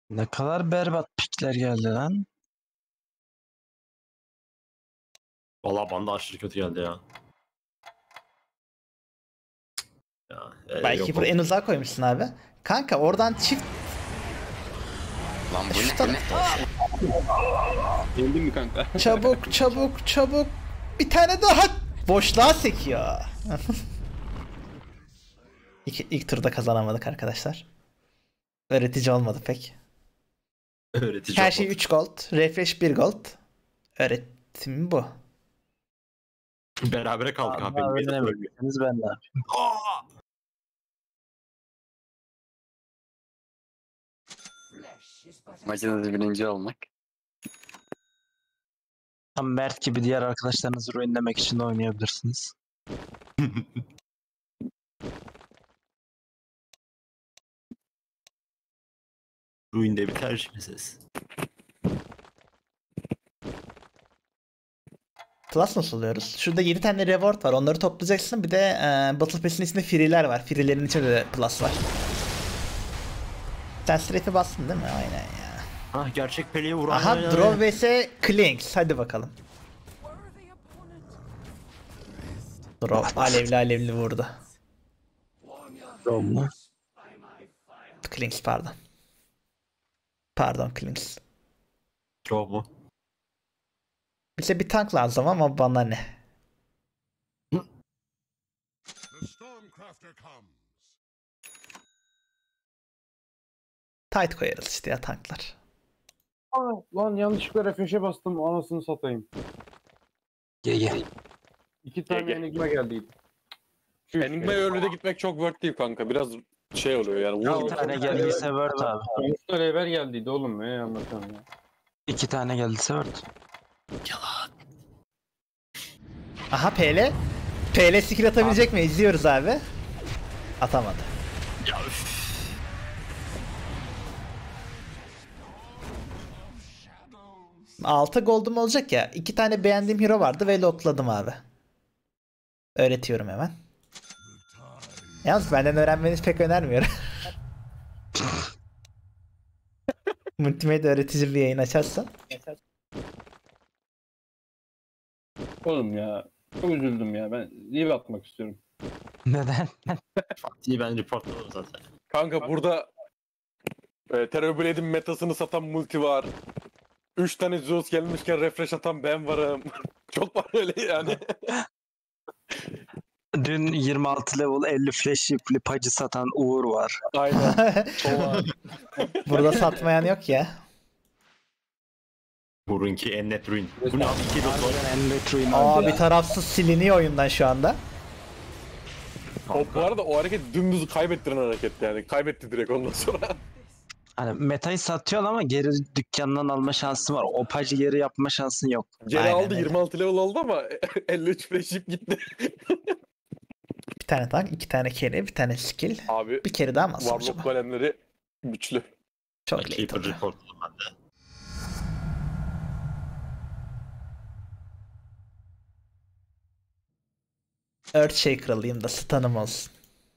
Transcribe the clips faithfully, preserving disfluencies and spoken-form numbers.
Ne kadar berbat pikler geldi lan. Vallahi bana da aşırı kötü geldi ya. Ya, e, Belki yok buraya en oldu. uzağa koymuşsun abi. Kanka oradan çift Lan bu şu ne? tarafta. Geldin mi kanka? Çabuk çabuk çabuk. Bir tane daha. Boşluğa sekiyor. İlk, ilk turda kazanamadık arkadaşlar. Öğretici olmadı pek. Öğretici Her şey olmadı. üç gold. Refresh bir gold. Öğretim bu. Berabere kaldık abi. Ama Benim de ölmüyor. öğrenemediniz ben de yapayım. Makinede birinci olmak. Tam Mert gibi diğer arkadaşlarınızı ruinlemek için de oynayabilirsiniz. Ruin'de bir tercih meselesi. Plus nasıl oluyoruz? Şurada yedi tane reward var. Onları toplayacaksın. Bir de e, Battle Pass'in içinde free'ler var. Free'lerin içinde de plus var. Sen strafe'e bastın değil mi? Aynen ya. Ah gerçek Pele'yi vuran. Aha Draw vs Clinks. Hadi bakalım. Draw alevli alevli vurdu. Doğru. Clinks pardon. Pardon Clinks. Drop mu? Bize bir tank lazım ama bana ne? Tight koyarız işte ya tanklar. Aa, lan yanlışlıkla refresh'e bastım, anasını satayım. Ge ge. İki tane Gel, gel. Enigma geldiydi. Enigma'ya önünde gitmek çok worth değil kanka. Biraz şey oluyor yani. İki Vur. tane geldiyse Word abi. Sonuçta level geldiydi oğlum, ne anlatıyorum ya. İki tane geldiyse Word. Aha P L. P L skill atabilecek mi? İzliyoruz abi. Atamadı. Ya üf. altı gold'um olacak ya. iki tane beğendiğim hero vardı ve lokladım abi. Öğretiyorum hemen. Yalnız benden öğrenmenizi pek önermiyorum. Multimedya öğretici bir yayın açarsan. Oğlum ya, çok üzüldüm ya, ben leave atmak istiyorum. Neden? Fatih'i ben reportladım zaten. Kanka burada e, Terror Blade'in metasını satan multi var. Üç tane Zeus gelmişken refresh atan ben varım. Çok var öyle yani. Dün yirmi altı level elli flash yipli pacı satan Uğur var. Aynen. O var. Burada satmayan yok ya. Burunki en net ruin. Bu ne abi? İki dot var. En retro'yu Aa bir tarafsız siliniyor oyundan şu anda. O, bu arada o hareket dümdüz kaybettiren hareket yani. Kaybetti direkt ondan sonra. Hani metayı satıyor ama geri dükkandan alma şansı var. O pacı geri yapma şansın yok. Geri Aynen aldı öyle. yirmi altı level oldu ama elli üç flash yip gitti. Bir tane tank, iki tane carry, bir tane skill. Abi Bir kere daha mı alsam Warlock acaba? golemleri güçlü. Çok late Keeper oldu. reportladım ben de. Earthshaker alayım da stun'ım olsun.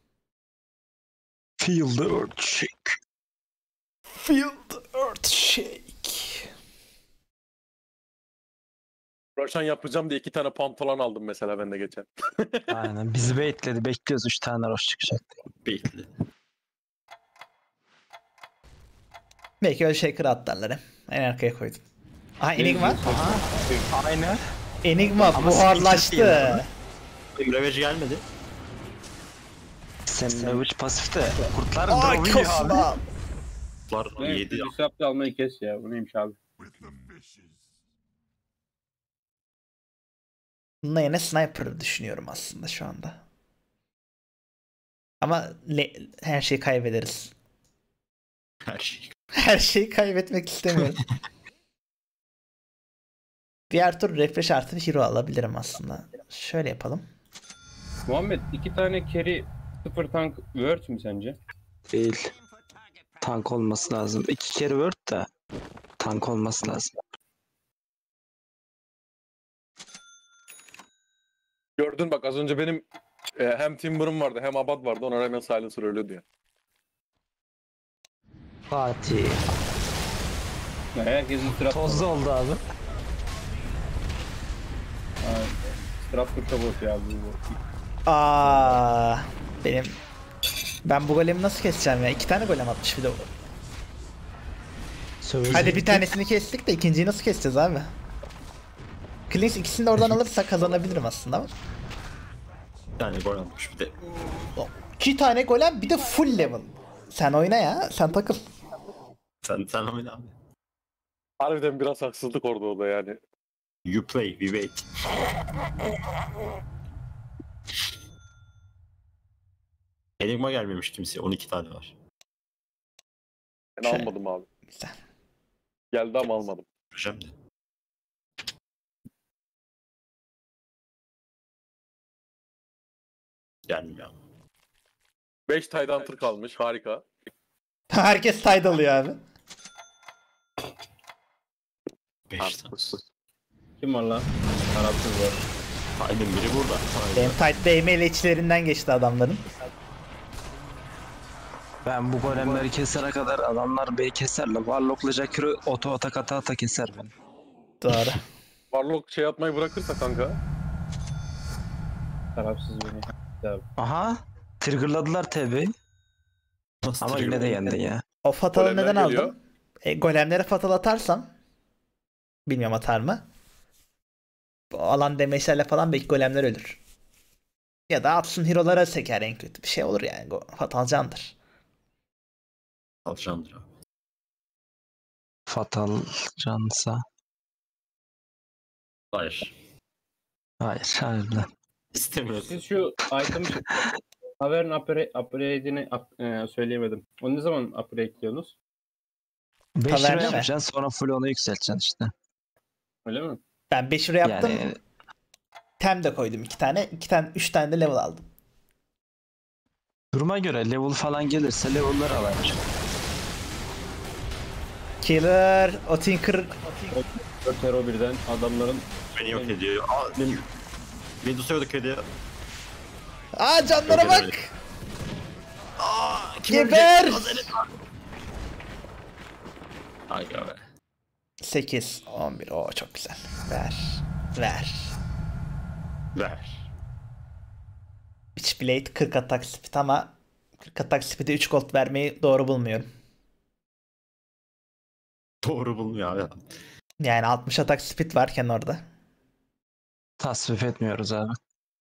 Feel the earthshake. Feel the Earthshake. Roshan yapacağım diye iki tane pantolon aldım mesela ben de geçen. Aynen bizi bekledi. Bekliyoruz üç tane roş çıkacak diye. Bekle. Belki Earthshaker atlarlar hem. En arkaya koydum. Aha Enigma. Aynı. Enigma Ama buharlaştı. skill Ravage gelmedi. Savage pasifte. Kurtlar Aa dövüyor abi. Kosma. Var Ne, yedi. bir sapta almayı kes ya, bu neymiş abi. Bununla yine sniper düşünüyorum aslında şu anda. Ama le- her şeyi kaybederiz. Her şey. Her şeyi kaybetmek istemiyorum. Diğer tur refresh artı bir hero alabilirim aslında. Şöyle yapalım. Muhammed, iki tane carry sıfır tank worth mü sence? Değil. Tank olması lazım. İki kere word da tank olması lazım. Gördün bak az önce benim e, hem Timber'ım vardı hem Abad vardı. Ona rağmen Silencer ölüyordu ya. Fatih. Ya herkesin strap Tozlu oldu abi. strap kurta bot ya bu. bu. Aa, benim ben bu golemi nasıl keseceğim ya? İki tane golem atmış bir de. Hadi bir tanesini kestik de ikinciyi nasıl keseceğiz abi? Klings ikisini de oradan alırsa kazanabilirim aslında ama. Bir tane gol atmış bir de. İki tane golem bir de full level. Sen oyna ya, sen takıl. Sen, sen oyna abi. Harbiden biraz haksızlık orada o da yani. You play, we wait. Enigma gelmemiş kimse. on iki tane var. Ben Şey. almadım abi. Güzel. Geldi ama almadım. Göreceğim de. Gelmiyor. beş Tide Hunter kalmış. Harika. Herkes side alıyor abi. beş tane. Kim var lan? Tarafsız var. Aynen biri burada. Aynen. Benim tight değme içlerinden geçti adamların. Ben bu golemleri kesene kadar adamlar beni keserler. Warlock'la Jakiro oto atak ata ata keser beni. Doğru. Warlock şey atmayı bırakırsa kanka. Tarafsız beni. Ya, Aha. Triggerladılar T B'yi. Nasıl Ama duruyor? yine de yendin ya. O fatalı Golemler neden geliyor. aldım? E, golemlere fatal atarsam bilmiyorum atar mı? Bu alan demeçlerle falan belki golemler ölür. Ya da atsın hero'lara seker en kötü. Bir şey olur yani. Go- Fatal candır. Alacağımdır abi. Fatal cansa. Hayır. Hayır harbiden. İstemiyorsun. siz şu item Haber'in upgrade, upgrade'ini up, e, söyleyemedim. Onu ne zaman upgrade'liyorsunuz? beş Taverne lira mi? yapacaksın sonra full onu yükselteceksin işte. Öyle mi? Ben beş lira yaptım. Yani Tem de koydum iki tane. iki tane, üç tane de level aldım. duruma göre level falan gelirse level'ları alabilir. Killer, o Tinker. dört hero birden adamların Beni yok ediyor. Aa, benim... Medusa'ya yok ediyor. Aa canlara Öyle, öyle. bak. Aa, kim Geber. ölecek? Azelet. Ay be. sekiz, on bir. Oo çok güzel. Ver. Ver. Ver. Witchblade kırk atak speed ama kırk atak speed'e üç gold vermeyi doğru bulmuyorum. Doğru bulmuyor abi. Yani altmış atak speed varken orada. Tasvip etmiyoruz abi.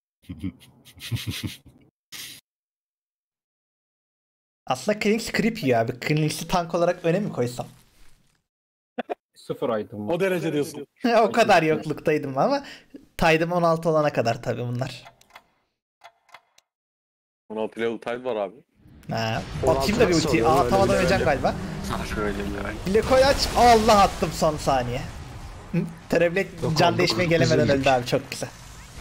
Aslında Klings creep yiyor abi. Klings'i tank olarak öne mi koysam? sıfır item var. O derece diyorsun. O kadar yokluktaydım ama Tide'ım on altı olana kadar tabii bunlar. on altı level Tide var abi. Ha. on altı Atayım da bir nasıl ultiyi. oluyor? Aa Öyle atamadan bir öleceğim level galiba. Şöyle yani. Lekoy aç. Allah attım son saniye. Tereblet Yok, can oldu, değişmeye oldu, gelemeden üzüldük. öldü abi çok güzel.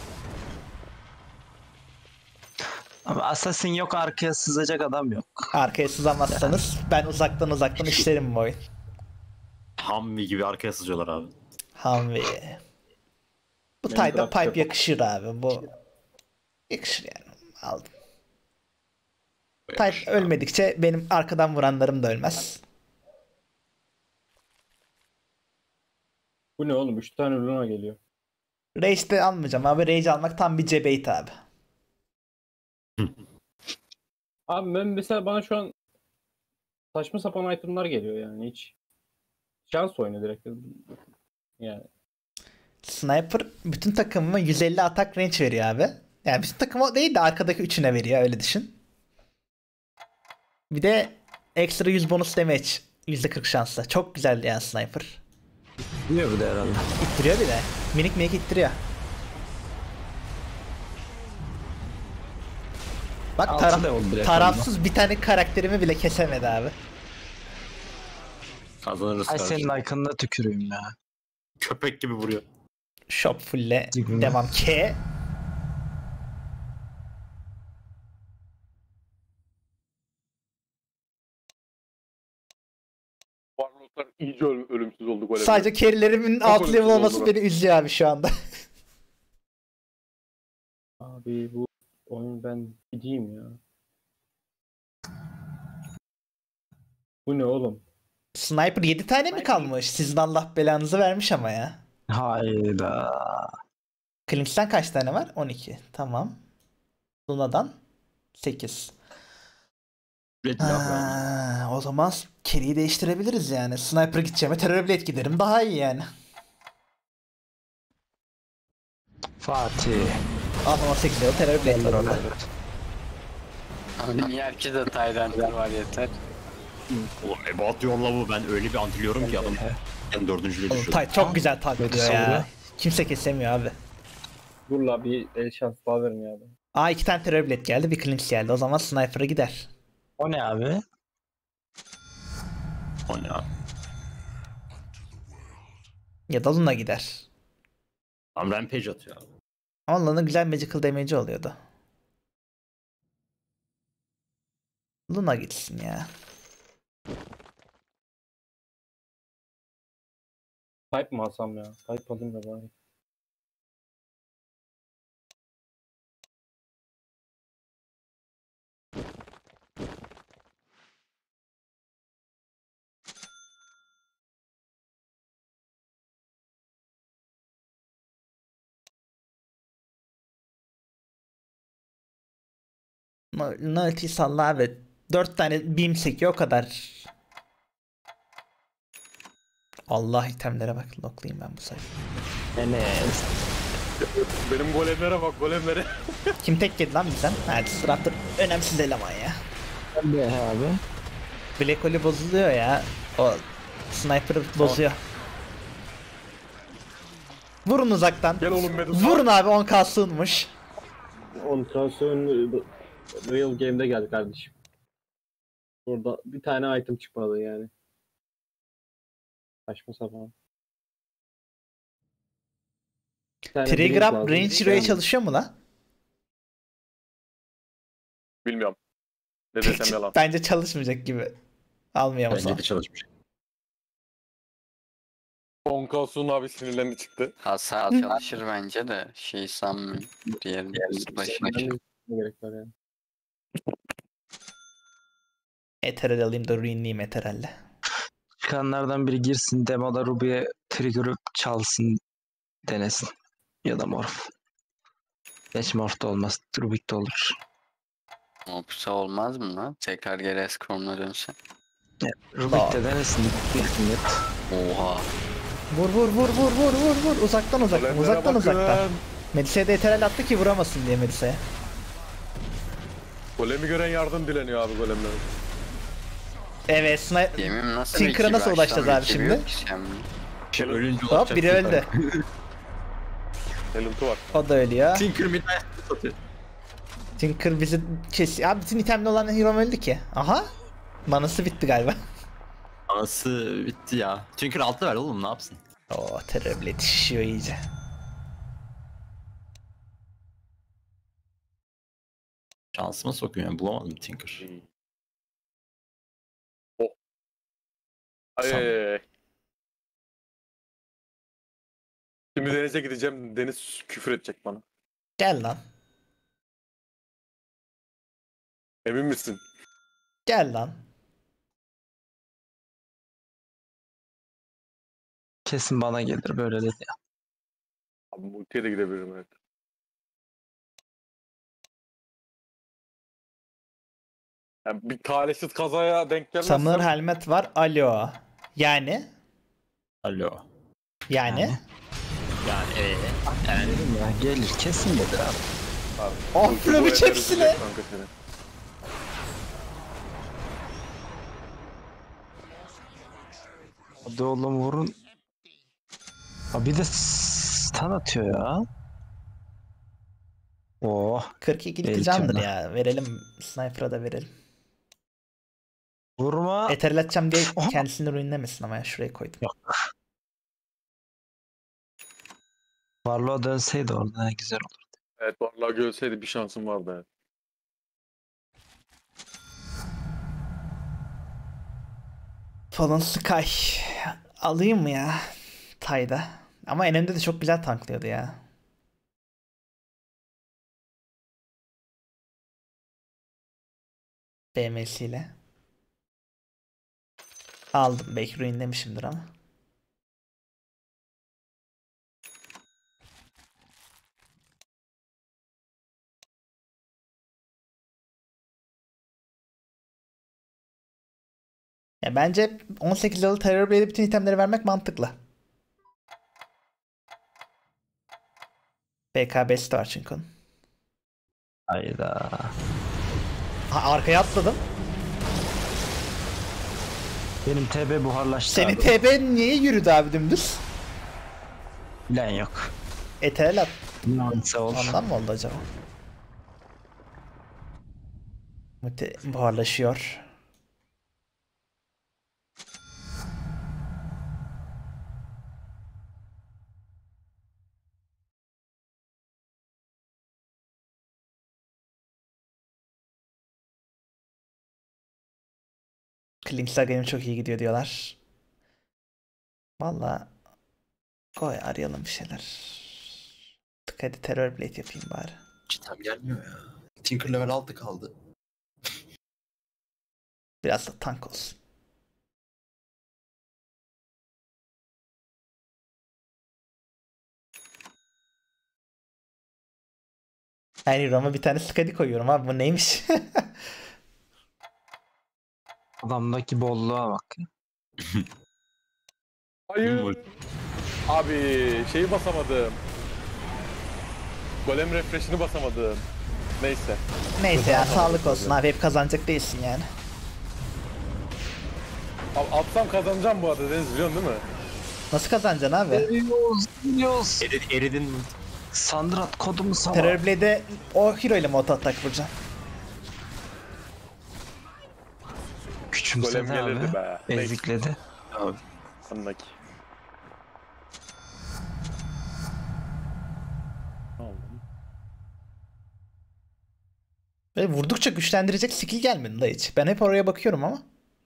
Ama Assassin yok arkaya sızacak adam yok. Arkaya sızamazsanız ben uzaktan uzaktan işlerim bu oyun. Hammi gibi arkaya sızıyorlar abi. Hamvi. Bu Benim Tide'a draft pipe yapalım. yakışır abi bu. Yakışır yani. Aldım. Tide ölmedikçe benim arkadan vuranlarım da ölmez. Bu ne oğlum? üç tane Luna geliyor. Rage de almayacağım abi. Rage almak tam bir cebeyt abi. Abi ben mesela bana şu an saçma sapan itemlar geliyor yani hiç. Şans oyunu direkt. Yani Sniper bütün takımıma yüz elli atak range veriyor abi. Yani bütün takıma değil de arkadaki üçüne veriyor öyle düşün. Bir de ekstra yüz bonus damage. yüzde kırk şansla. Çok güzel yani sniper. Biliyor bu da herhalde. İttiriyor bir de. Minik minik ittiriyor. Bak Altı taraf, level bile tarafsız bir tane karakterimi bile kesemedi abi. Kazanırız Ay kardeşim. senin icon'ına tüküreyim ya. Köpek gibi vuruyor. Shop full'le Sigma. devam K. Warlock'lar iyice öl- ölümsüz oldu golemler. Sadece carry'lerimin Çok alt ölümsüz level olması oldular. beni üzüyor abi şu anda. abi bu oyun ben gideyim ya. Bu ne oğlum? Sniper yedi tane mi kalmış? Sizin Allah belanızı vermiş ama ya. Hayda. Clinch'ten kaç tane var? on iki. Tamam. Luna'dan sekiz. Redlah vermiş. Ha, o zaman carry'i değiştirebiliriz yani. Sniper gideceğime Terrorblade giderim daha iyi yani. Fatih. Adam on sekiz level Terrorblade var orada. Abi niye herkese Tyrant'lar var yeter. Oğlum Ebo atıyor la bu. Ben öyle bir antiliyorum ki adam. Ben dördüncüyle Oğlum, düşürdüm. tay çok güzel tanklıyor Medusa ya. vuruyor. Kimse kesemiyor abi. Dur la bir el şans daha verin ya. Aa iki tane Terrorblade geldi, bir Clinch geldi. O zaman Sniper'a gider. O ne abi? O ne abi? Ya da Luna gider. Tam Rampage atıyor abi. Ama Luna'nın güzel magical damage'i oluyordu. Luna gitsin ya. Type mı alsam ya? Type alayım da bari. Luna ultiyi salla abi. dört tane beam sekiyor o kadar. Allah itemlere bak. Locklayayım ben bu sayfayı. Enes. Benim golemlere bak golemlere. Kim tek yedi lan bizden? Hadi Raptor önemsiz eleman ya. Ne abi? Black Hole bozuluyor ya. O sniper'ı bozuyor. Vurun uzaktan. Gel oğlum Medusa. Vurun abi on K sığınmış. On transfer'ın Real Game'de geldi kardeşim. Burada bir tane item çıkmadı yani. Saçma sapan. Bir tane Trigger blink up lazım. range Bir hero'ya tane- çalışıyor mu la? Bilmiyorum. Ne desem yalan. Bence çalışmayacak gibi. Almıyor Bence musun? de çalışmış. on K Su'nun abi sinirlendi çıktı. Hasar çalışır bence de şey sanmıyorum. Diğer başına. Ne gerek var yani. Ethereal alayım da ruinleyeyim Ethereal'le. Çıkanlardan biri girsin demoda Ruby'ye trigger'ı çalsın denesin. Ya da Morph. Geç Morph da olmaz. Rubik de olur. Opsa olmaz mı lan? Tekrar geri Escrom'la dönse. Rubik de denesin. Bilsin net. Oha. Vur vur vur vur vur vur vur. Uzaktan uzaktan Golemlere uzaktan bakın. uzaktan. Melisa'ya da Ethereal attı ki vuramasın diye Melisa'ya. Golemi gören yardım dileniyor abi golemlerin. Evet sniper. Yemin nasıl Tinker'a bir nasıl iki ulaşacağız baştan abi bir şimdi? yok ki sen mi? Şey ölünce Hop olacak biri bir öldü. tane. Talent'ı var. O da ölüyor. Tinker bir tane satıyor. Tinker bizi kesiyor. Abi bütün itemli olan hero öldü ki. Aha. Manası bitti galiba. Anası bitti ya. Tinker altı ver oğlum ne yapsın? Oo Terrorblade şişiyor iyice. Şansıma sokuyor yani bulamadım Tinker. O. Ay, Tamam. ay, ay. Şimdi denize gideceğim. Deniz küfür edecek bana. Gel lan. Emin misin? Gel lan. Kesin bana gelir böyle dedi ya. Abi multiye de gidebilirim evet. Yani bir talihsiz kazaya denk gelmezsem Summer helmet var. Alo. Yani. Alo. Yani. Yani. Yani eee. Yani Dedim ya gelir kesin gelir abi. abi, Oh, multi Flo bu bir eder çepsine. üzecek kanka seni. Hadi oğlum vurun. Abi bir de stun atıyor ya. Oh. kırk ikilik Eğitim candır lan. ya. Verelim. Sniper'a da verelim. Vurma. Ethereal atacağım diye Oha. kendisini ruinlemesin ama ya şuraya koydum. Varlığa dönseydi orada ne güzel olur. Evet vallahi gölseydi bir şansım vardı evet. Fallen Sky. Alayım mı ya? Tayda. Ama eninde de çok güzel tanklıyordu ya. B M S ile. Aldım. Belki ruinlemişimdir ama. Ya bence on sekiz level Terror Blade'e bütün itemleri vermek mantıklı. B K B'si de var çünkü onun. Hayda. Ha, arkaya atladım. Benim T B buharlaştı Senin abi. T B niye yürüdü abi dümdüz? Bilen yok. Etel at. Neyse ol. Ondan mı oldu acaba? Mute buharlaşıyor. Klink'ler benim çok iyi gidiyor diyorlar. Valla koy arayalım bir şeyler. Tık hadi Terror Blade yapayım bari. Cidden gelmiyor ya. Tinker level altı kaldı. Biraz da tank olsun. Her hero'ma bir tane Skadi koyuyorum abi, bu neymiş? Adamdaki bolluğa bak. Hayır. Abi şeyi basamadım. Golem refresh'ini basamadım. Neyse. Neyse ya, sağlık olsun abi, hep kazanacak değilsin yani. Abi atsam kazanacağım bu arada Deniz, biliyorsun değil mi? Nasıl kazanacaksın abi? Biliyoruz, biliyoruz. Erid, eridin mi? Sandrat kodumu sana. Terror Blade'e o hero ile mi auto attack vuracaksın? Küçümsedi Golem gelirdi abi. be. Neyse. Ezikledi. Abi. Anlaki. Ne oldu? Böyle vurdukça güçlendirecek skill gelmedi de hiç. Ben hep oraya bakıyorum ama.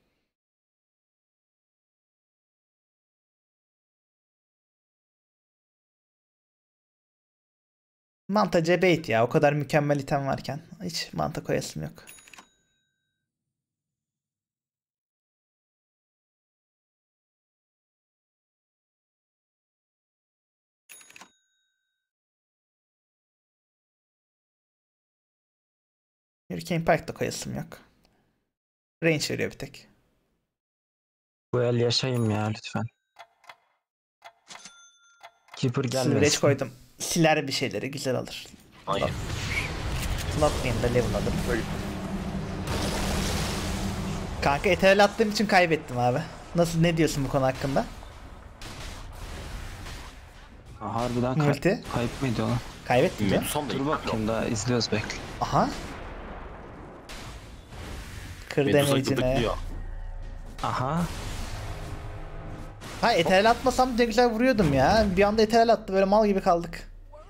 Manta C bait ya, o kadar mükemmel item varken. Hiç manta koyasım yok. Hurricane Pike da koyasım yok. Range veriyor bir tek. Bu el yaşayayım ya lütfen. Keeper Silverage gelmesin. koydum. Siler bir şeyleri, güzel alır. Aynen. Slotlayayım da level alırım. Kanka etel attığım için kaybettim abi. Nasıl, ne diyorsun bu konu hakkında? Ha, harbiden kay Multi. kayıp mıydı o? Kaybettim ya. Son da Dur bakayım, daha izliyoruz bekle. Aha. Kır Medusa damage'ine. gıdıklıyor. Aha. Ha etel atmasam ne güzel vuruyordum ya. Bir anda etel attı, böyle mal gibi kaldık.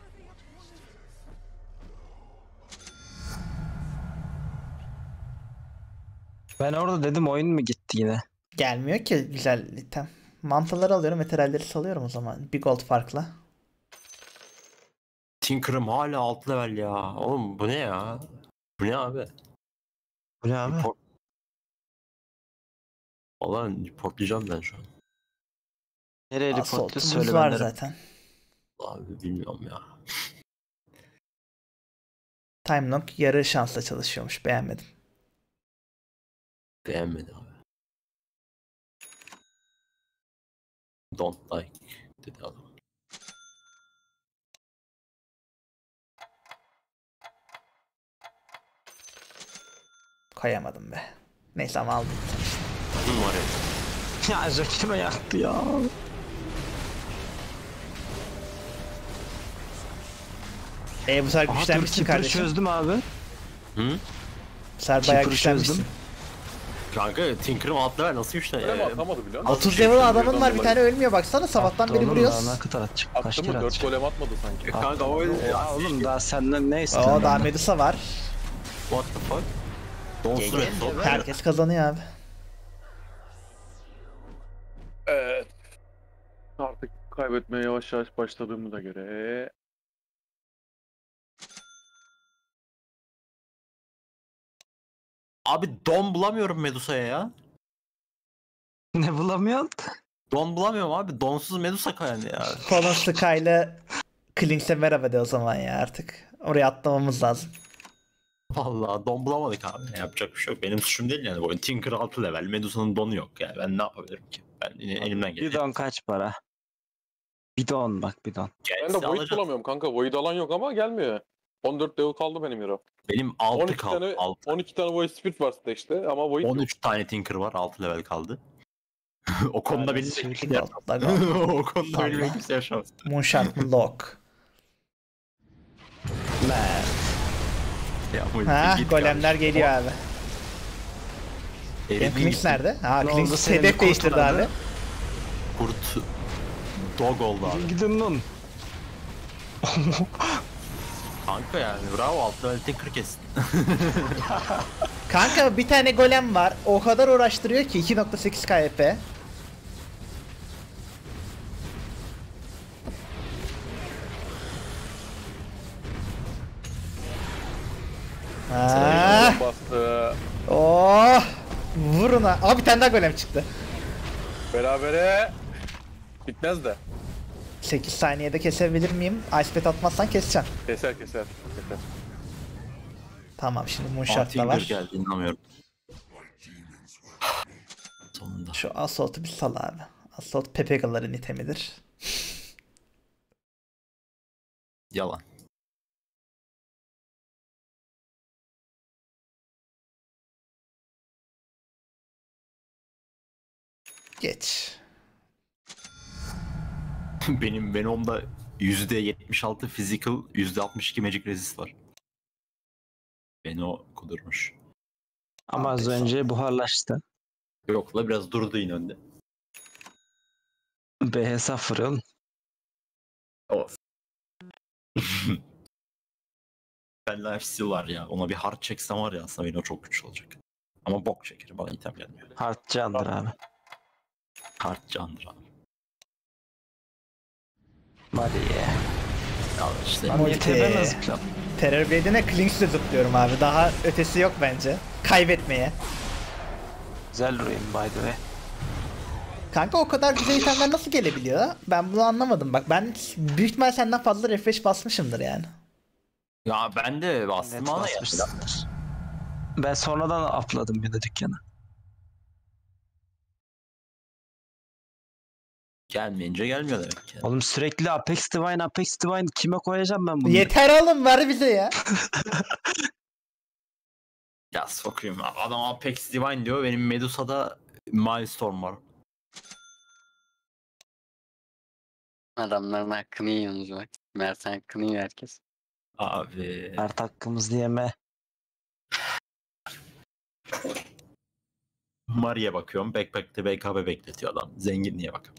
Ben orada dedim oyun mu gitti yine? Gelmiyor ki güzel item. Mantaları alıyorum, eteralleri salıyorum o zaman. Bir gold farkla. Tinker'ım hala altı level ya. Oğlum bu ne ya? Bu ne abi? Bu ne abi? Report... Vallahi reportlayacağım ben şu an. Nereye reportluyor Assault'umuz söyle var ben derim. zaten. Abi bilmiyorum ya. Time Knock yarı şansla çalışıyormuş, beğenmedim. Beğenmedi abi. Don't like dedi adam. Koyamadım be. Neyse ama aldım. Hı, var ya. Ya Jakime yaktı ya. E bu sefer Aha dur, güçlenmişsin Keeper'ı kardeşim. çözdüm abi. Hı? Bu sefer bayağı Keeper'ı güçlenmişsin. çözdüm. Kanka Tinker'ım altı level nasıl güçlü Golem ya? atamadı biliyor musun? otuz level adamın var, bir tane ölmüyor baksana, sabahtan Attı beri oğlum, vuruyoruz. daha ne kadar atacak? Kaç Attı kere mı? dört atacak? golem atmadı sanki. Kanka o öyle ya. Ya oğlum daha senden ne istiyorsun? Oo, daha benden? Medusa var. What the fuck? Donsuz ve top. Herkes kazanıyor abi. Evet. Artık kaybetmeye yavaş yavaş başladığımıza göre Abi don bulamıyorum Medusa'ya ya. Ne Niye bulamıyorsun? Don bulamıyorum abi. Donsuz Medusa yani ya. Colin Sky'la Klings'e merhaba de o zaman ya artık. Oraya atlamamız lazım. Vallahi don bulamadık abi. Yapacak bir şey yok. Benim suçum değil yani. Bu oyun Tinker altı level. Medusa'nın donu yok yani. Ben ne yapabilirim ki? Ben yine elimden geldi. Bidon kaç para? Bidon bak bidon. Ben de Void bulamıyorum kanka. Void alan yok ama gelmiyor. on dört level kaldı benim hero. Benim on altı iki kaldı. tane, altı. on iki tane Void Spirit var işte ama Void on yok. üç tane Tinker var. altı level kaldı. O konuda benim Sweet de Gold, Lagon, O konuda benim Allah. kimse yaşamaz. Moonshot mı Lock? Ya, bu Ha git golemler kardeşim. geliyor abi. Eridiği Benim Klings gitti. nerede? Ha Ne Klings oldu? Senin hedef bir değiştirdi kurt vardı. abi. Kurt dog oldu abi. Gidin lan. Kanka yani bravo altı level Tinker kestin. Kanka bir tane golem var. O kadar uğraştırıyor ki iki nokta sekiz K H P. Ha. Bastı. Oh! Vurun ha. Abi bir tane daha golem çıktı. Berabere bitmez de. sekiz saniyede kesebilir miyim? Ice Pet atmazsan keseceğim. Keser keser. keser. Tamam şimdi Aa, Moonshot da Tinker var. geldi inanamıyorum. Sonunda. Şu Assault'u bir sal abi. Assault Pepega'ların itemidir. Yalan. Geç. Benim Venom'da yüzde yetmiş altı physical, yüzde altmış iki magic resist var. Venom kudurmuş. Ama az Abi, önce buharlaştı. Yok la biraz durdu yine önde. B hesap fırın. Of. Ben life steal var ya. Ona bir hard çeksem var ya aslında Venom çok güçlü olacak. Ama bok çeker. Bana item gelmiyor. Hard candır abi. Hard candır abi. Hadi ya. Ya işte. Lan Multi. yeter nasıl plan? Terror Blade'ine Klings'le zıplıyorum abi. Daha ötesi yok bence. Kaybetmeye. Güzel ruin by the way. Kanka o kadar güzel itemler nasıl gelebiliyor? Ben bunu anlamadım. Bak ben büyük ihtimal senden fazla refresh basmışımdır yani. Ya ben de bastım Net ama ya. basmışsındır. Ben sonradan apladım bir de dükkana. Gelmeyince gelmiyor demek ki. Oğlum sürekli Apex Divine, Apex Divine kime koyacağım ben bunu? Yeter oğlum ver bize ya. Ya sokayım. Adam Apex Divine diyor. Benim Medusa'da Milestorm var. Adamların hakkını yiyorsunuz bak. Mert'in hakkını yiyor herkes. Abi. Mert hakkımızı yeme. Mari'ye bakıyorum. Backpack'te B K B bekletiyor adam. Zenginliğe bak.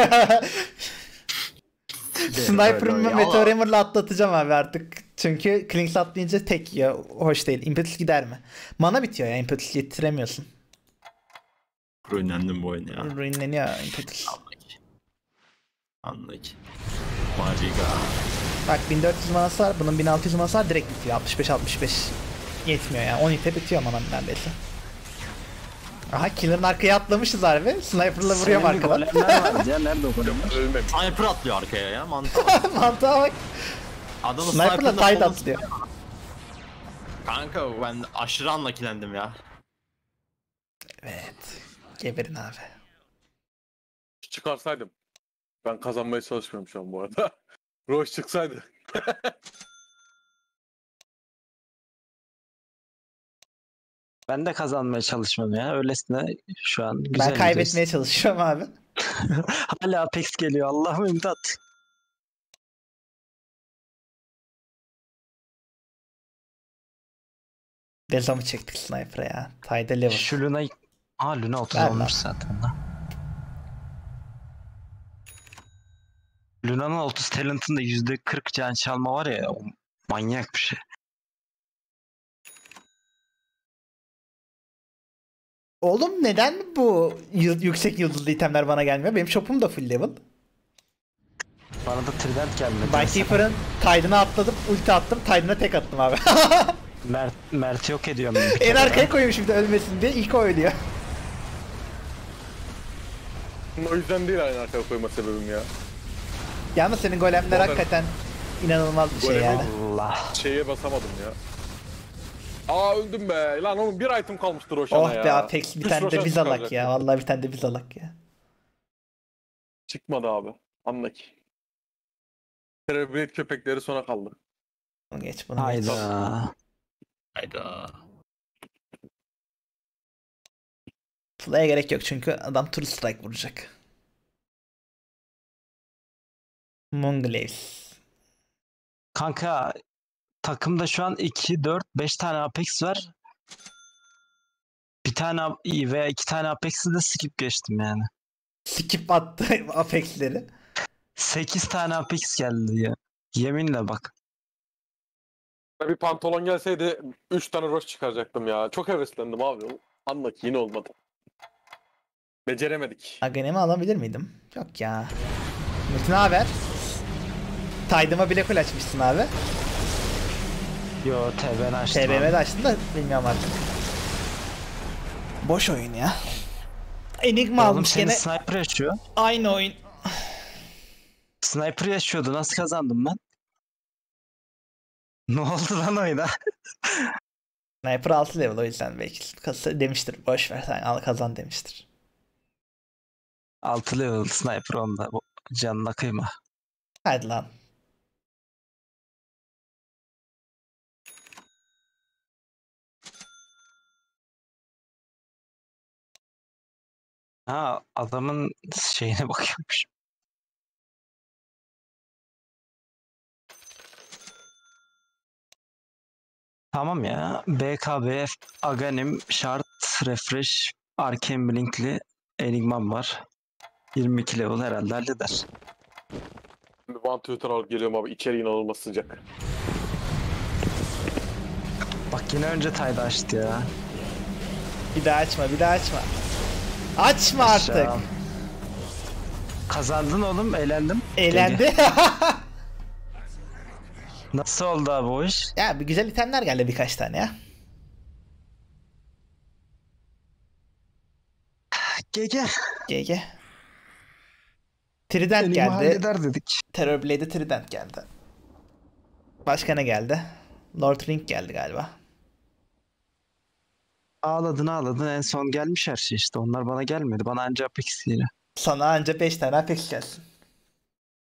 Sniper'ımı Böyle- Meteor Ama- Hammer'la atlatacağım abi artık. Çünkü Klings atlayınca tek yiyor. Hoş değil. Impetus gider mi? Mana bitiyor ya. Impetus getiremiyorsun. Ruinlendim bu oyunu ya. Ruinleniyor Impetus. Anlık. Anlık. Magica. Bak bin dört yüz manası var. Bunun bin altı yüz manası var. Direkt bitiyor. altmış beş altmış beş. Yetmiyor ya. on ite bitiyor manam neredeyse. Aha killer'ın arkaya atlamışız harbi. Sniper'la vuruyorum Senin bir arkadan. golemler vardı ya. Nerede o golemler? Ölmemiş. Sniper atlıyor arkaya ya. Mantıklı. Mantığa bak. Adamın Sniper'la sniper'la tight kolunu- atlıyor. Kanka ben aşırı anlakilendim ya. Evet. Geberin abi. Çıkarsaydım. Ben kazanmaya çalışmıyorum şu an bu arada. Roş çıksaydı. Ben de kazanmaya çalışmam ya. Öylesine şu an güzel Ben kaybetmeye gidiyoruz. çalışıyorum abi. Hala Apex geliyor. Allah'ım imdat. Dezamı çektik sniper'a ya. Tayda level. Şu Luna... Aa Luna otuz Ver olmuş lan. zaten da. Luna'nın otuz talent'ında yüzde kırk can çalma var ya. O manyak bir şey. Oğlum neden bu yı- yüksek yıldızlı itemler bana gelmiyor? Benim shop'um da full level. Bana da trident gelmedi. mesela. Bykeeper'ın Titan'a atladım, ulti attım, Titan'a tek attım abi. Mert, Mert yok ediyorum. bir En kere arkaya ya. koymuş bir de ölmesin diye ilk o ölüyor. O yüzden değil aynı arkaya koyma sebebim ya. Yalnız senin golemler Golem- hakikaten inanılmaz bir şey Golemi- yani. Allah. Şeye basamadım ya. Aa öldüm be. Lan oğlum bir item kalmıştır Roşan'a Oh ya. be Apex bir Üç tane de Roşan biz alak çıkaracaktım. ya. Vallahi bir tane de biz alak ya. Çıkmadı abi. Anla ki. Terrorblade köpekleri sona kaldı. Bunu geç bunu geç. Hayda. Hayda. Play'e gerek yok çünkü adam Tour Strike vuracak. Mongolaves. Kanka takımda şu an iki, dört, beş tane Apex var. Bir tane Ap- veya iki tane Apex'i de skip geçtim yani. Skip attı Apex'leri. sekiz tane Apex geldi ya. Yeminle bak. Bir pantolon gelseydi üç tane Roş çıkaracaktım ya. Çok heveslendim abi. Anla ki yine olmadı. Beceremedik. Aghanem'i alabilir miydim? Yok ya. Metin ne haber? Tide'ıma bile kul açmışsın abi. Yo T B'ni açtım. T B abi. M'de açtın da bilmiyorum artık. Boş oyun ya. Enigma Oğlum almış senin gene sniper yaşıyor. aynı oyun. Sniper yaşıyordu. Nasıl kazandım ben? Ne oldu lan oyuna? Sniper altı level o yüzden belki kasa demiştir. Boş ver sen al kazan demiştir. altı level sniper onda. Bu canına kıyma. Hadi lan. Ha adamın şeyine bakıyormuş. Tamam ya. B K B, Aghanim, Shard, Refresh, Arcane Blink'li Enigma'm var. yirmi iki level herhalde halleder. Bir One Twitter alıp geliyorum abi. İçeri inanılmaz sıcak. Bak yine önce Tayda açtı ya. Bir daha açma bir daha açma. Açma artık. Aşağı. Kazandın oğlum, eğlendim. Eğlendi. Nasıl oldu abi o iş? Ya bir güzel itemler geldi birkaç tane ya. G G. G G. Trident Enigma geldi. halleder dedik. Terrorblade'e Trident geldi. Başka ne geldi? Lord Ring geldi galiba. Ağladın ağladın en son gelmiş her şey işte. Onlar bana gelmedi. Bana anca Apex yine. Sana anca beş tane Apex gelsin.